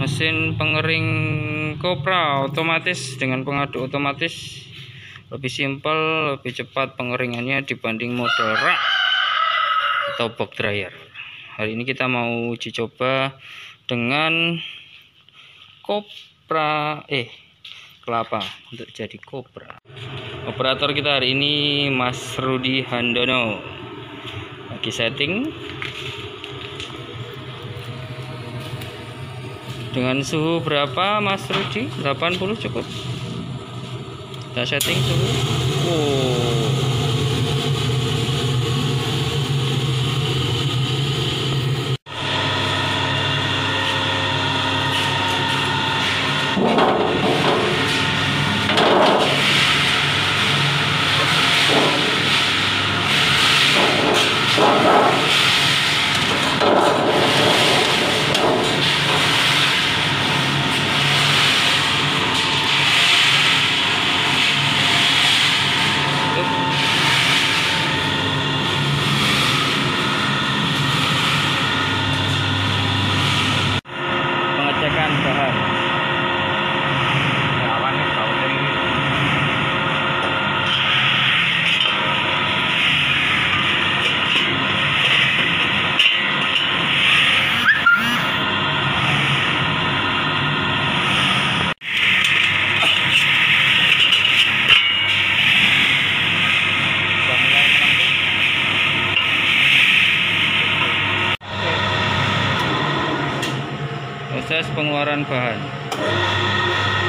Mesin pengering Cupra otomatis dengan pengaduk otomatis lebih simpel, lebih cepat pengeringannya dibanding model rak atau box dryer. Hari ini kita mau uji coba dengan Cupra kelapa untuk jadi Cupra. Operator kita hari ini Mas Rudi Handono. Lagi setting dengan suhu berapa Mas Rudi? 80 cukup. Kita setting suhu. Pengecekan bahan. Proses pengeluaran bahan.